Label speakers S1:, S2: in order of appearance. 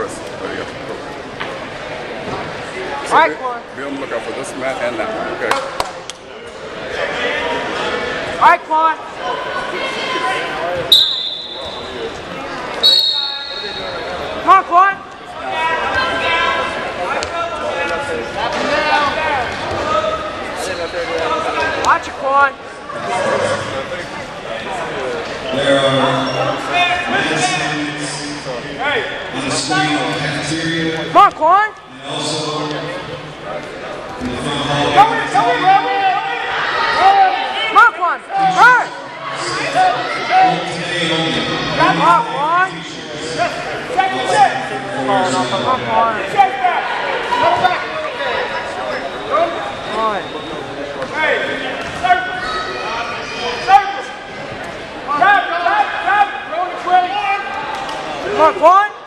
S1: first. There you go. So
S2: All right, Quan.
S1: be on the lookout for this mat and that one, okay?
S2: All right, Quan. Come on, Quan. Watch it, Quan.
S3: There are on the screen on the cafeteria.
S2: Come on, Quan.
S3: And also in the front hallway.
S2: Come on, Quan. Burn. Come on, Quan. Come on, Quan. Come on, Quan.